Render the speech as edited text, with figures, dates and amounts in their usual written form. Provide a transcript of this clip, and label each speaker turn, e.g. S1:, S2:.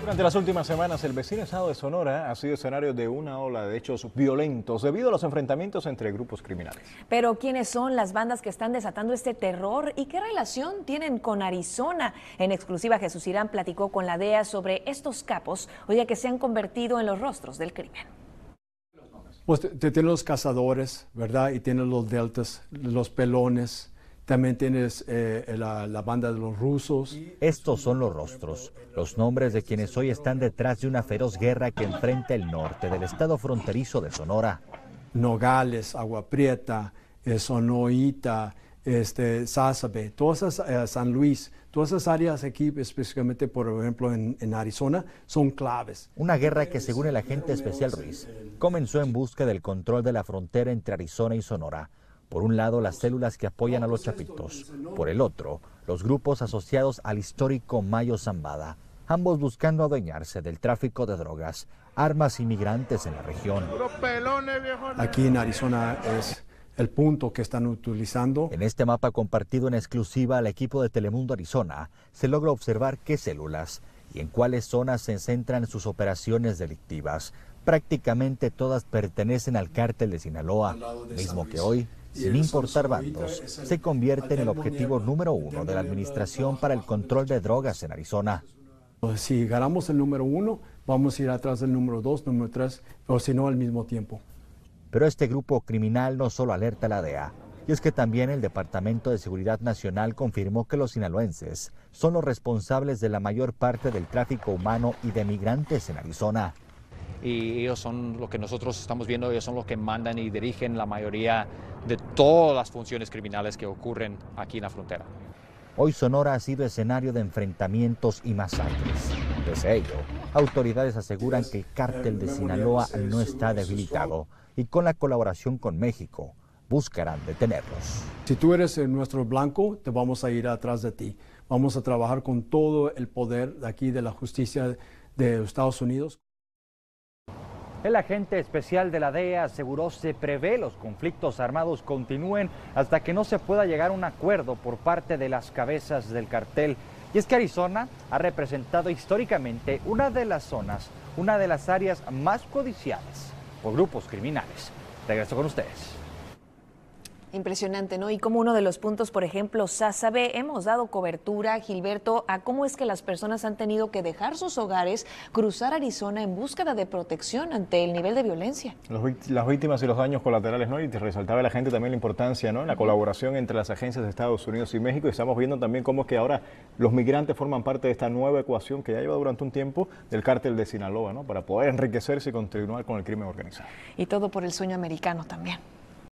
S1: Durante las últimas semanas, el vecino estado de Sonora ha sido escenario de una ola de hechos violentos debido a los enfrentamientos entre grupos criminales.
S2: Pero ¿quiénes son las bandas que están desatando este terror y qué relación tienen con Arizona? En exclusiva, Jesús Irán platicó con la DEA sobre estos capos, hoy que se han convertido en los rostros del crimen.
S3: Pues tienes los cazadores, ¿verdad? Y tienes los deltas, los pelones. También tienes la banda de los rusos.
S4: Estos son los rostros, los nombres de quienes hoy están detrás de una feroz guerra que enfrenta el norte del estado fronterizo de Sonora.
S3: Nogales, Agua Prieta, Sonoita, Sázabe, todas esas, San Luis, todas esas áreas aquí, específicamente por ejemplo en Arizona, son claves.
S4: Una guerra que, según el agente especial Ruiz, comenzó en busca del control de la frontera entre Arizona y Sonora. Por un lado, las células que apoyan a los chapitos. Por el otro, los grupos asociados al histórico Mayo Zambada, ambos buscando adueñarse del tráfico de drogas, armas y migrantes en la región.
S3: Aquí en Arizona es el punto que están utilizando.
S4: En este mapa compartido en exclusiva al equipo de Telemundo Arizona, se logra observar qué células y en cuáles zonas se centran sus operaciones delictivas. Prácticamente todas pertenecen al cártel de Sinaloa, mismo que hoy, sin importar bandos, se convierte en el objetivo número uno de la Administración para el Control de Drogas en Arizona.
S3: Si ganamos el número 1, vamos a ir atrás del número 2, número 3, o si no al mismo tiempo.
S4: Pero este grupo criminal no solo alerta a la DEA, y es que también el Departamento de Seguridad Nacional confirmó que los sinaloenses son los responsables de la mayor parte del tráfico humano y de migrantes en Arizona.
S5: Y ellos son lo que nosotros estamos viendo, ellos son los que mandan y dirigen la mayoría de todas las funciones criminales que ocurren aquí en la frontera.
S4: Hoy Sonora ha sido escenario de enfrentamientos y masacres. Pese a ello, autoridades aseguran que el cártel de Sinaloa no está debilitado y con la colaboración con México buscarán detenerlos.
S3: Si tú eres nuestro blanco, te vamos a ir atrás de ti. Vamos a trabajar con todo el poder de aquí de la justicia de Estados Unidos.
S6: El agente especial de la DEA aseguró se prevé los conflictos armados continúen hasta que no se pueda llegar a un acuerdo por parte de las cabezas del cartel. Y es que Arizona ha representado históricamente una de las zonas, una de las áreas más codiciadas por grupos criminales. Regreso con ustedes.
S2: Impresionante, ¿no? Y como uno de los puntos, por ejemplo, Sázabe, hemos dado cobertura, Gilberto, a cómo es que las personas han tenido que dejar sus hogares, cruzar Arizona en búsqueda de protección ante el nivel de violencia.
S1: Las víctimas y los daños colaterales, ¿no? Y te resaltaba la gente también la importancia, ¿no? La colaboración entre las agencias de Estados Unidos y México. Y estamos viendo también cómo es que ahora los migrantes forman parte de esta nueva ecuación que ya lleva durante un tiempo del cártel de Sinaloa, ¿no? Para poder enriquecerse y continuar con el crimen organizado.
S2: Y todo por el sueño americano también.